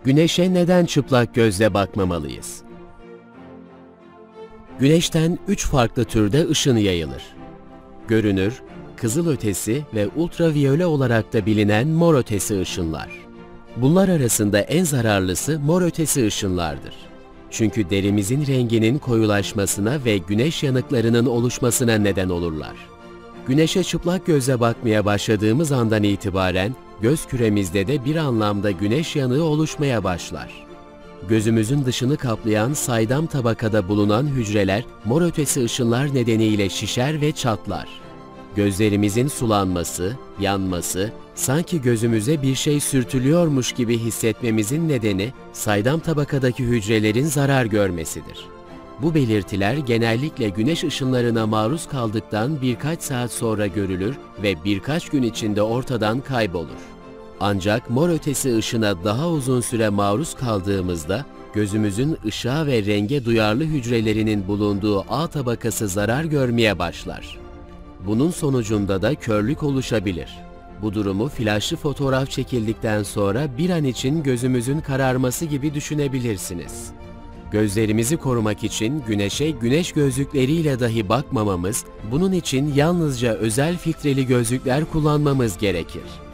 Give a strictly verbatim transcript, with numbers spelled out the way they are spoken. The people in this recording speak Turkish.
Güneşe neden çıplak gözle bakmamalıyız? Güneşten üç farklı türde ışın yayılır. Görünür, kızılötesi ve ultraviyole olarak da bilinen mor ötesi ışınlar. Bunlar arasında en zararlısı mor ötesi ışınlardır. Çünkü derimizin renginin koyulaşmasına ve güneş yanıklarının oluşmasına neden olurlar. Güneşe çıplak gözle bakmaya başladığımız andan itibaren göz küremizde de bir anlamda güneş yanığı oluşmaya başlar. Gözümüzün dışını kaplayan saydam tabakada bulunan hücreler mor ötesi ışınlar nedeniyle şişer ve çatlar. Gözlerimizin sulanması, yanması, sanki gözümüze bir şey sürtülüyormuş gibi hissetmemizin nedeni saydam tabakadaki hücrelerin zarar görmesidir. Bu belirtiler genellikle güneş ışınlarına maruz kaldıktan birkaç saat sonra görülür ve birkaç gün içinde ortadan kaybolur. Ancak mor ötesi ışına daha uzun süre maruz kaldığımızda gözümüzün ışığa ve renge duyarlı hücrelerinin bulunduğu A tabakası zarar görmeye başlar. Bunun sonucunda da körlük oluşabilir. Bu durumu flaşlı fotoğraf çekildikten sonra bir an için gözümüzün kararması gibi düşünebilirsiniz. Gözlerimizi korumak için güneşe güneş gözlükleriyle dahi bakmamamız, bunun için yalnızca özel filtreli gözlükler kullanmamız gerekir.